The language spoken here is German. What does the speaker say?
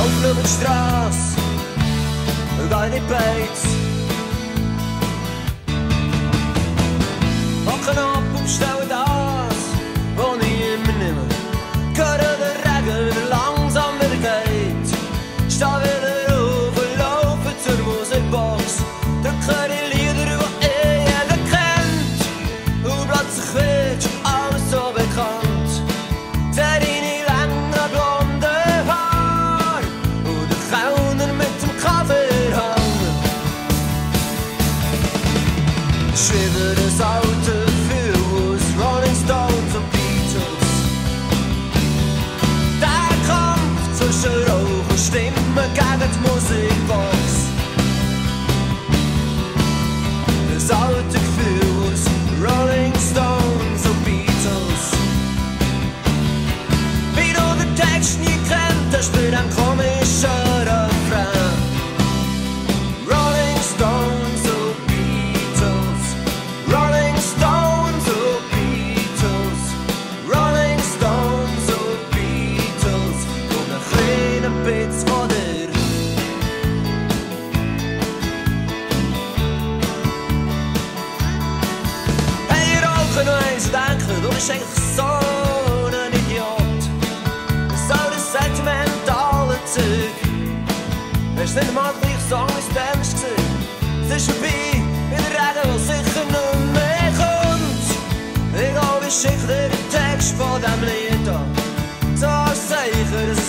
Lauf über die Strasse, geh nicht Beiz. Hocken ab und stellen das, was ich immer nehme. Höre den Regen wieder langsam wieder geht. Steh wieder auf und laufe zur Musikbox. Drücke die Lieder, die jeder kennt. Und plötzlich wird alles so bekannt. Seh deine langen blonden Haare und der Kellner mit dem Kaffeehang. Schwebe das alte Gefühl aus Rolling Stones und Beatles. Der Kampf zwischen Rauch und Stimmen gegen die Musikbox. Das alte Gefühl aus Rolling Stones und Beatles. Wie du den Text nie kennt, das spielt ein komischer Refrain. Rolling Stones und Beatles. Rolling Stones und Beatles. Rolling Stones und Beatles. Und ein kleiner Bitz von dir. Hey, ihr rauchen noch eins und denken, du bist eigentlich so ein Idiot. So das sentimentale Zeug. Hast nicht mal den gleichen Song wie Spanisch gesehen? Es ist vorbei, in der Regen, der sicher nicht mehr kommt. Ich glaube, ich schicke dir den Text von diesem Lied an. So als Zeichen, dass